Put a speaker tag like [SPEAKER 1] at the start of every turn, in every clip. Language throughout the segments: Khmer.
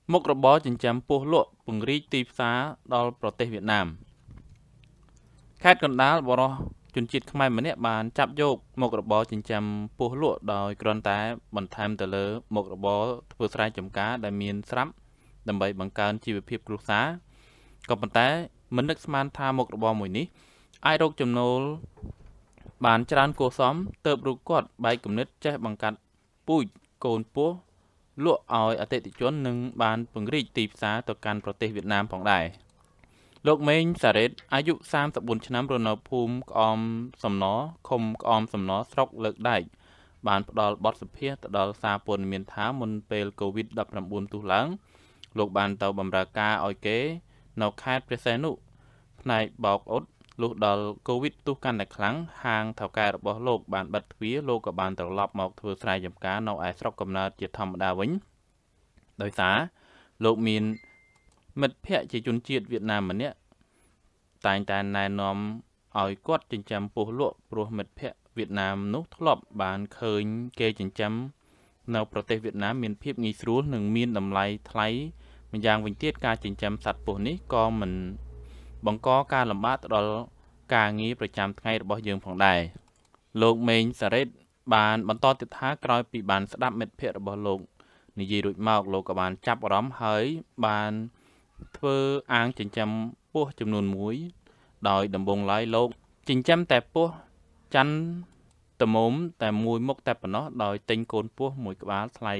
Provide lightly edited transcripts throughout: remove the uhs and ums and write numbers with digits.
[SPEAKER 1] មុខរបរចិញ្ចឹមពោះលក់ពង្រីកទីផ្សារដល់ប្រទេសវៀតណាមខេត្តកណ្ដាលបរិសុទ្ធជនជាតិខ្មែរម្នាក់បានចាប់យកមុខរបរចិញ្ចឹមពោះលក់ដោយគ្រាន់តែបន្ថែមទៅលើមុខរបរធ្វើស្រែចម្ការដែលមានស្រាប់ដើម្បីបង្កើនជីវភាពគ្រួសារក៏ប៉ុន្តែមិននឹកស្មានថាមុខរបរមួយនេះអាចរកចំណូលបានច្រើនគួរសមទើបរូបគាត់បែកគំនិតចេះបង្កាត់ពូជកូនពោះលក់ឲ្យអតិថិជននិងបានពង្រីកទីផ្សារទៅកាន់ប្រទេសវៀតណាមផងដែរលោកមេងសារ៉េតអាយុ34ឆ្នាំរស់នៅភូមិក្អមសំណឃុំក្អមសំណស្រុកលើកដែកបានផ្ដល់បទសម្ភាសន៍ទៅដល់សារព័ត៌មានថាមុនពេល COVID-19 ទុះឡើងលោកបានទៅបម្រើការឲ្យគេនៅខេត្តព្រះសីហនុផ្នែកបោកអ៊ុតលុះដល់ COVID ទុះកាន់តែខ្លាំងហាងថៅកែរបស់លោកបានបិទទ្វារលោកក៏បានត្រឡប់មកធ្វើស្រែចម្ការនៅឯស្រុកកំណើតជាធម្មតាវិញដោយសារលោកមានមិត្តភ័ក្តិជាជនជាតិវៀតណាមម្នាក់តែងតែណែនាំឲ្យគាត់ចិញ្ចឹមពោះលក់ព្រោះមិត្តភ័ក្តិវៀតណាមនោះធ្លាប់បានឃើញគេចិញ្ចឹមនៅប្រទេសវៀតណាមមានភាពងាយស្រួលនិងមានតម្លៃថ្លៃម្យ៉ាងវិញទៀតការចិញ្ចឹមសត្វពស់នេះក៏មិនបង្កការលំបាកទៅដល់ការងារប្រចាំថ្ងៃរបស់យើងផងដែរលោកមេងសារ៉េតបានបន្តទៀតថាក្រោយពីបានស្ដាប់មិត្តភ័ក្តិរបស់លោកនិយាយរួចមកលោកក៏បានចាប់អារម្មណ៍ហើយបានធ្វើអាងចិញ្ចឹមពស់ចំនួន1ដោយដំបូងឡើយលោកចិញ្ចឹមតែពស់ច័ន្ទតមុំតែមួយមុខតែប៉ុណ្ណោះដោយទិញកូនពស់មួយក្បាលថ្លៃ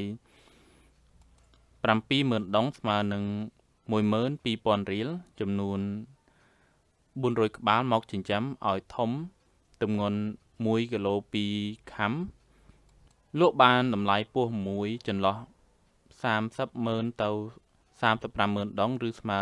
[SPEAKER 1] 70000 ដុងស្មើនឹង 12000 រៀលចំនួន400ក្បាលមកចិញ្ចឹមឲ្យធំទម្ងន់1គីឡូ2ខាំលក់បានតម្លៃពស់មួយចន្លោះ 300,000 ទៅ 350,000 ដងឬស្មើ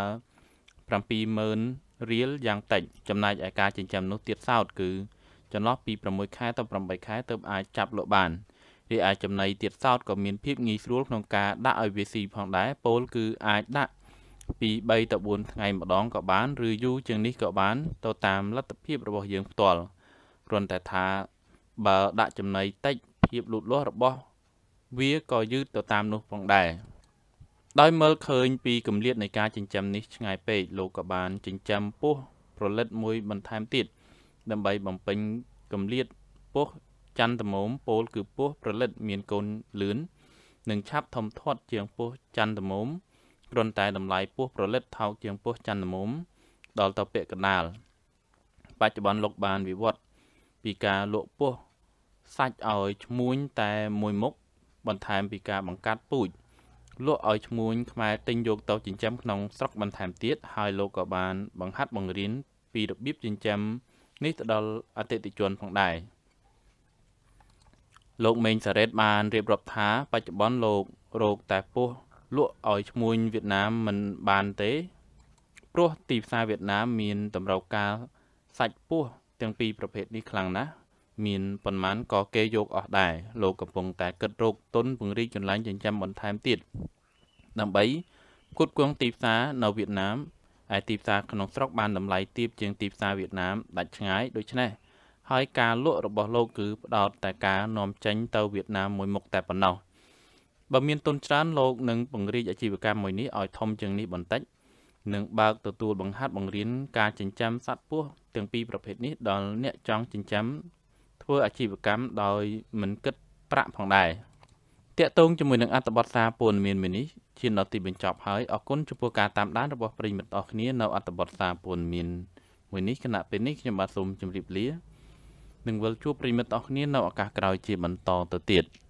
[SPEAKER 1] 70000 រៀលយ៉ាងតិចចំណែកឯការចិញ្ចឹមនោះទៀតសោតគឺចន្លោះពី6ខែទៅ8ខែទើបអាចចាប់លក់បានរីឯចំណីទៀតសោតក៏មានភាពងាយស្រួលក្នុងការដាក់ឲ្យវាស៊ីផងដែរពោលគឺអាចដាក់ពី3ទៅ4ថ្ងៃម្ដងក៏បានឬយូរជាងនេះក៏បានទៅតាមលទ្ធភាពរបស់យើងផ្ទាល់គ្រាន់តែថាបើដាក់ចំណីតិចភាពលូតលាស់របស់វាក៏យឺតទៅតាមនោះផងដែរដោយមើលឃើញពីគម្លាតនៃការចិញ្ចឹមនេះឆ្ងាយពេកលោកក៏បានចិញ្ចឹមពស់ប្រលិតមួយបន្ថែមទៀតដើម្បីបំពេញគម្លាតពស់ច័ន្ទតមុំពោលគឺពស់ប្រលិតមានកូនលឿននិងឆាប់ធំធាត់ជាងពស់ច័ន្ទតមុំគ្រាន់តែតម្លៃពស់ប្រលិតថោកជាងពស់ច័ន្ទតមុំដល់ទៅពាក់កណ្ដាលបច្ចុប្បន្នលោកបានវិវត្តពីការលក់ពស់សាច់ឲ្យឈ្មួញតែមួយមុខបន្ថែមពីការបង្កាត់ពូជលក់ឲ្យឈ្មួញខ្មែរទិញយកទៅចិញ្ចឹមក្នុងស្រុកបន្ថែមទៀតហើយលោកក៏បានបង្ហាត់បង្រៀនពីរបៀបចិញ្ចឹមនេះទៅដល់អតិថិជនផងដែរលោកមេងសារ៉េតបានរៀបរាប់ថាបច្ចុប្បន្នលោករកតែពស់លក់ឲ្យឈ្មួញវៀតណាមមិនបានទេព្រោះទីផ្សារវៀតណាមមានតម្រូវការសាច់ពស់ទាំងពីរប្រភេទនេះខ្លាំងណាស់មានប៉ុន្មានក៏គេយកអស់ដែរលោកកំពុងតែគិតរកទុនពង្រីកកន្លែងចិញ្ចឹមបន្ថែមទៀតដើម្បីផ្គត់ផ្គង់ទីផ្សារនៅវៀតណាមឯទីផ្សារក្នុងស្រុកបានតម្លៃទាបជាងទីផ្សារវៀតណាមដាច់ឆ្ងាយដូច្នេះហើយការលក់របស់លោកគឺផ្ដោតតែការនាំចេញទៅវៀតណាមមួយមុខតែប៉ុណ្ណោះបើមានទុនច្រើនលោកនឹងពង្រីកអាជីវកម្មមួយនេះឲ្យធំជាងនេះបន្តិចនិងបើកទទួលបង្ហាត់បង្រៀនការចិញ្ចឹមសត្វពស់ទាំងពីរប្រភេទនេះដល់អ្នកចង់ចិញ្ចឹមធ្វើអាជីវកម្មដោយមិនគិតប្រាក់ផងដែរតាក់ទងជាមួយនឹងអត្ថបទសារព័ត៌មាននេះជាដល់ទីបញ្ចប់ហើយអរគុណចំពោះការតាមដានរបស់ប្រិយមិត្តអរគ្នានៅអត្ថបទសារព័ត៌មានមួយនេះគណៈពេលនេះខ្ញុំបាទសូមជម្រាបលានិងវិលជួបប្រិយមិត្តអរគ្នានៅឱកាសក្រោយជាបន្តទៅទៀត